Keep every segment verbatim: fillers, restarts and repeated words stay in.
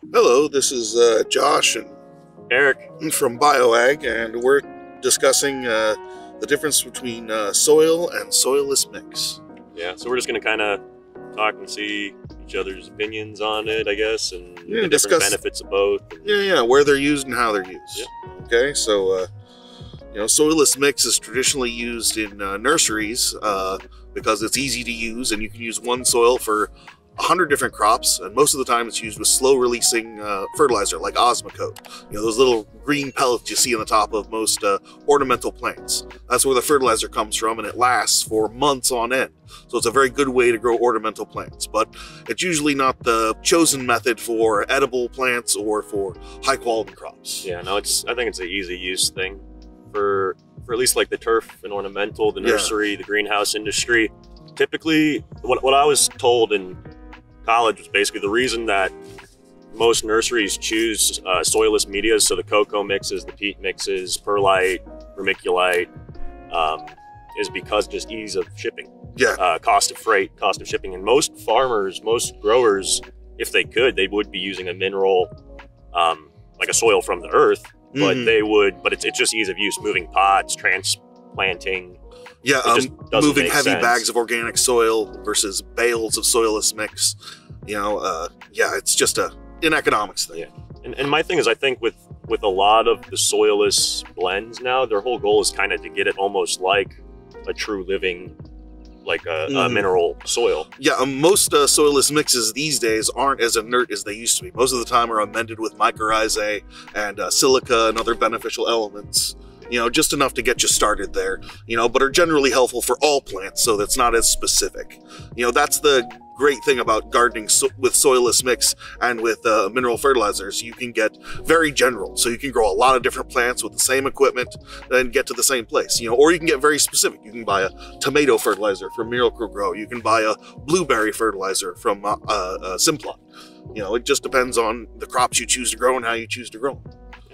Hello, this is uh, Josh and Erik. from Bioag, and we're discussing uh, the difference between uh, soil and soilless mix. Yeah, so we're just going to kind of talk and see each other's opinions on it, I guess, and Yeah, the different discuss- benefits of both. Yeah, yeah, where they're used and how they're used. Yeah. Okay, so uh, you know, soilless mix is traditionally used in uh, nurseries uh, because it's easy to use, and you can use one soil for a hundred different crops, and most of the time it's used with slow-releasing uh, fertilizer like Osmocote. You know, those little green pellets you see on the top of most uh, ornamental plants. That's where the fertilizer comes from, and it lasts for months on end. So it's a very good way to grow ornamental plants, but it's usually not the chosen method for edible plants or for high-quality crops. Yeah, no, it's. I think it's an easy use thing for for at least like the turf and ornamental, the nursery, yeah. the greenhouse industry. Typically, what what I was told in college was basically the reason that most nurseries choose uh, soilless medias, so the cocoa mixes, the peat mixes, perlite, vermiculite, um, is because just ease of shipping. Yeah. Uh, cost of freight, cost of shipping. And most farmers, most growers, if they could, they would be using a mineral, um, like a soil from the earth, but mm-hmm. they would, but it's, it's just ease of use, moving pots, transplanting. Yeah, um, moving heavy sense. bags of organic soil versus bales of soilless mix. You know, uh, yeah, it's just a an economics thing. Yeah. And, and my thing is, I think with, with a lot of the soilless blends now, their whole goal is kind of to get it almost like a true living, like a, mm. a mineral soil. Yeah, um, most uh, soilless mixes these days aren't as inert as they used to be. Most of the time are amended with mycorrhizae and uh, silica and other beneficial elements. You know, just enough to get you started there, you know, but are generally helpful for all plants, so that's not as specific. You know, that's the great thing about gardening so with soilless mix and with uh, mineral fertilizers. You can get very general, so you can grow a lot of different plants with the same equipment and get to the same place, you know, or you can get very specific. You can buy a tomato fertilizer from Miracle Grow. You can buy a blueberry fertilizer from uh, uh, Simplot. You know, it just depends on the crops you choose to grow and how you choose to grow them.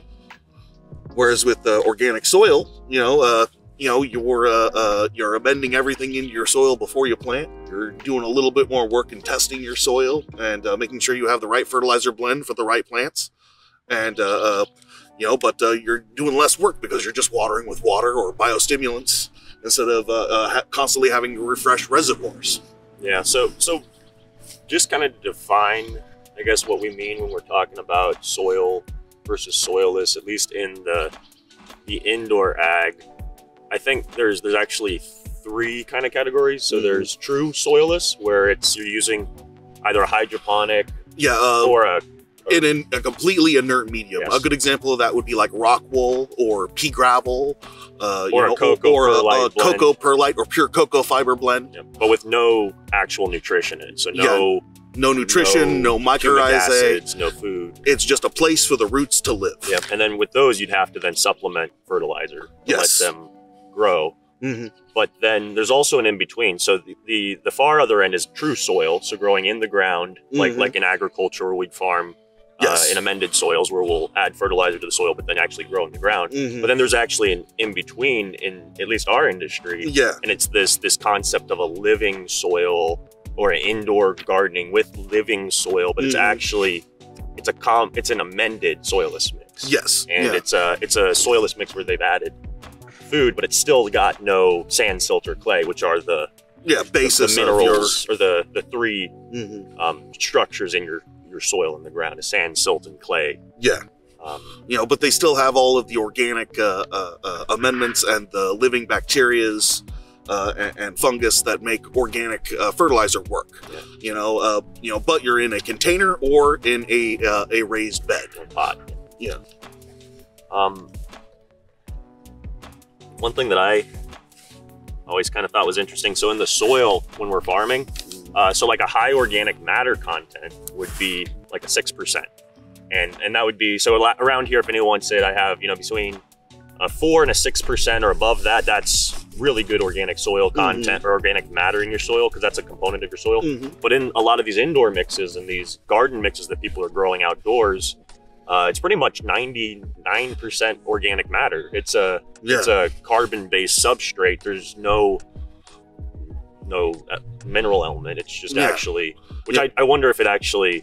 Whereas with uh, organic soil, you know, uh, you know, you're uh, uh, you're amending everything into your soil before you plant. You're doing a little bit more work in testing your soil and uh, making sure you have the right fertilizer blend for the right plants. And uh, uh, you know, but uh, you're doing less work because you're just watering with water or biostimulants instead of uh, uh, ha constantly having to refresh reservoirs. Yeah. So so just kind of define, I guess, what we mean when we're talking about soil versus soilless, at least in the the indoor ag. I think there's there's actually three kind of categories. So mm-hmm. there's true soilless, where it's you're using either a hydroponic, yeah, uh, or a or, in an, a completely inert medium. Yes. A good example of that would be like rock wool or pea gravel, uh, or you know, a cocoa or, or perlite a, a cocoa perlite or pure cocoa fiber blend. Yeah, but with no actual nutrition in it. So no. Yeah. No nutrition, no, no mycorrhizae, no food. It's just a place for the roots to live. Yeah, and then with those, you'd have to then supplement fertilizer to yes. let them grow. Mm-hmm. But then there's also an in-between. So the, the the far other end is true soil, so growing in the ground, mm-hmm. like like in agriculture where we'd farm yes. uh, in amended soils where we'll add fertilizer to the soil, but then actually grow in the ground. Mm-hmm. But then there's actually an in-between in at least our industry. Yeah. And it's this this concept of a living soil, or an indoor gardening with living soil, but it's mm. actually it's a com it's an amended soilless mix. Yes, and yeah. it's a it's a soilless mix where they've added food, but it's still got no sand, silt, or clay, which are the yeah basis the, the minerals your... or the the three mm-hmm. um, structures in your your soil in the ground is sand, silt, and clay. Yeah. Um, you know, but they still have all of the organic uh, uh, uh, amendments and the living bacterias. Uh, and, and fungus that make organic uh, fertilizer work. Yeah. You know, uh, you know, but you're in a container or in a uh, a raised bed or pot. Yeah. Um. One thing that I always kind of thought was interesting. So in the soil when we're farming, uh, so like a high organic matter content would be like a six percent, and and that would be so around here. If anyone said I have you know between a four and a six percent or above that, that's really good organic soil content mm-hmm. or organic matter in your soil, because that's a component of your soil. Mm-hmm. But in a lot of these indoor mixes and these garden mixes that people are growing outdoors, uh, it's pretty much ninety-nine percent organic matter. It's a yeah. it's a carbon-based substrate. There's no no uh, mineral element. It's just yeah. actually, which yeah. I, I wonder if it actually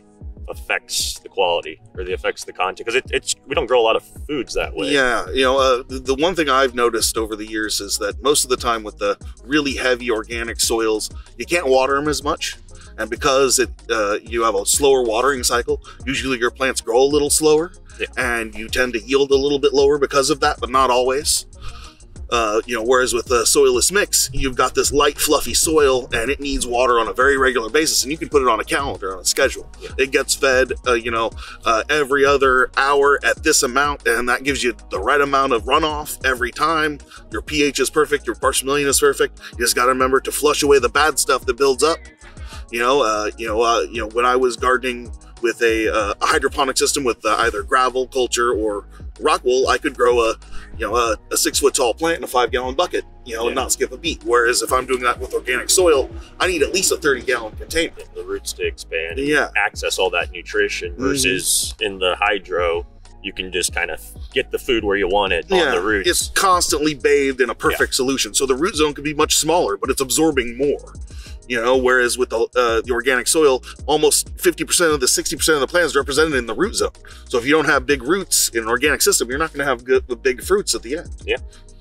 affects the quality or the affects the content, because it, it's we don't grow a lot of foods that way. Yeah, you know, uh, the, the one thing I've noticed over the years is that most of the time with the really heavy organic soils, you can't water them as much. And because it uh, you have a slower watering cycle, usually your plants grow a little slower, yeah. and you tend to yield a little bit lower because of that, but not always. Uh, you know, whereas with the Soilless mix, you've got this light, fluffy soil, and it needs water on a very regular basis, and you can put it on a calendar, on a schedule. Yeah. It gets fed, uh, you know, uh, every other hour at this amount, and that gives you the right amount of runoff every time. Your pH is perfect, your parts per million is perfect. You just got to remember to flush away the bad stuff that builds up. You know, uh, you know, uh, you know, when I was gardening with a, uh, a hydroponic system with uh, either gravel, culture, or rock wool, I could grow a, you know, a, a six foot tall plant in a five gallon bucket, you know, yeah. and not skip a beat. Whereas if I'm doing that with organic soil, I need at least a thirty gallon container. Yeah, the roots to expand, and yeah. access all that nutrition. Versus mm-hmm. in the hydro, you can just kind of get the food where you want it yeah, on the roots. It's constantly bathed in a perfect yeah. solution. So the root zone can be much smaller, but it's absorbing more. You know, whereas with the, uh, the organic soil, almost fifty percent of the sixty percent of the plants are represented in the root zone. So if you don't have big roots in an organic system, you're not going to have good, the big fruits at the end. Yeah.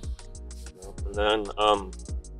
And then, um,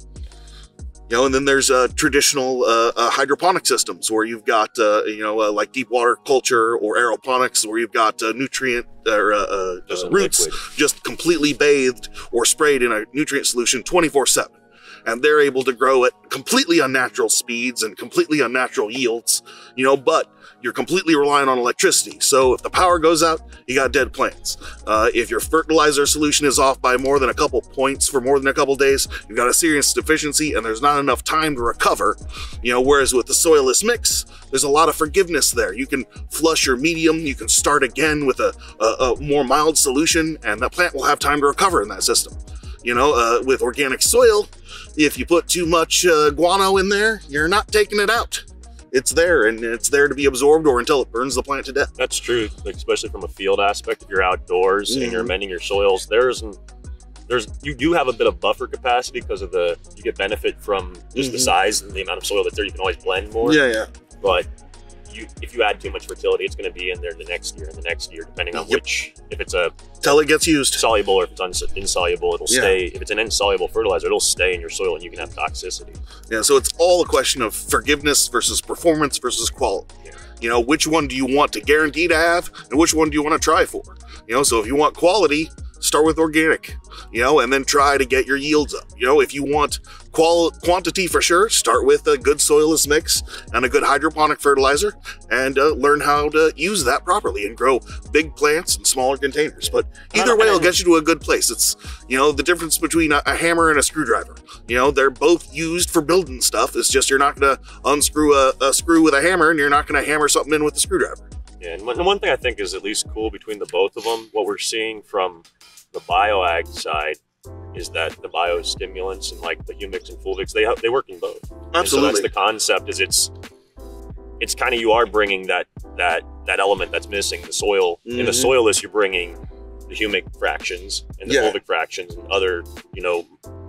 you know, and then there's uh, traditional uh, uh, hydroponic systems where you've got, uh, you know, uh, like deep water culture or aeroponics, where you've got uh, nutrient or uh, uh, uh, roots liquid. just completely bathed or sprayed in a nutrient solution twenty-four seven. And they're able to grow at completely unnatural speeds and completely unnatural yields, you know, but you're completely reliant on electricity. So if the power goes out, you got dead plants. Uh, if your fertilizer solution is off by more than a couple points for more than a couple days, you've got a serious deficiency and there's not enough time to recover, you know, whereas with the Soilless mix, there's a lot of forgiveness there. You can flush your medium, you can start again with a, a, a more mild solution, and that plant will have time to recover in that system. You know, uh, with organic soil, if you put too much uh, guano in there, you're not taking it out. It's there, and it's there to be absorbed or until it burns the plant to death. That's true, like, especially from a field aspect. If you're outdoors mm-hmm. and you're amending your soils, there's there's you do have a bit of buffer capacity because of the you get benefit from just mm-hmm. the size and the amount of soil that's there. You can always blend more. Yeah, yeah. But you, if you add too much fertility, it's going to be in there the next year and the next year, depending on yep. which, if it's a till it gets used soluble or if it's uns insoluble, it'll yeah. stay. If it's an insoluble fertilizer, it'll stay in your soil and you can have toxicity. Yeah, so it's all a question of forgiveness versus performance versus quality. Yeah. You know, which one do you want to guarantee to have and which one do you want to try for? You know, so if you want quality, start with organic, you know, and then try to get your yields up. You know, if you want qual quantity for sure, start with a good Soilless mix and a good hydroponic fertilizer and uh, learn how to use that properly and grow big plants in smaller containers. But either way, it'll get you to a good place. It's, you know, the difference between a, a hammer and a screwdriver. You know, they're both used for building stuff. It's just you're not going to unscrew a, a screw with a hammer and you're not going to hammer something in with a screwdriver. Yeah, and one thing I think is at least cool between the both of them, what we're seeing from the Bioag side is that the bio-stimulants and like the Humix and Ful-Humix, they they work in both. Absolutely. And so that's the concept. Is it's it's kind of you are bringing that that that element that's missing, the soil. Mm-hmm. In the Soilless, you're bringing the humic fractions and the yeah. fulvic fractions and other you know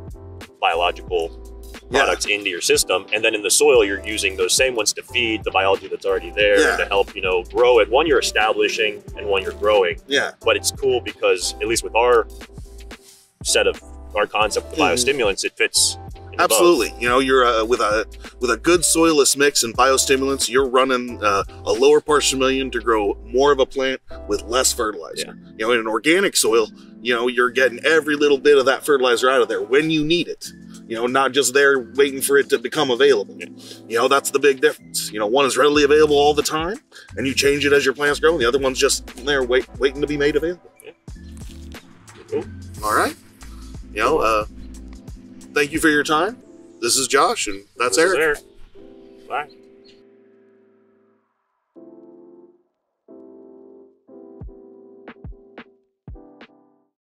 biological products yeah. into your system, and then in the soil you're using those same ones to feed the biology that's already there yeah. to help you know grow it. One you're establishing and one you're growing. Yeah. But it's cool because at least with our set of our concept of mm-hmm. biostimulants, it fits. Absolutely. You know, you're uh, with a with a good Soilless mix and biostimulants, you're running uh, a lower parts per million to grow more of a plant with less fertilizer. Yeah. You know, in an organic soil, you know, you're getting every little bit of that fertilizer out of there when you need it. You know, not just there waiting for it to become available. Yeah. You know, that's the big difference. You know, one is readily available all the time, and you change it as your plants grow, and the other one's just there wait, waiting to be made available. Yeah. Cool. All right. You know, uh, thank you for your time. This is Josh, and that's this Eric. Is Eric. Bye.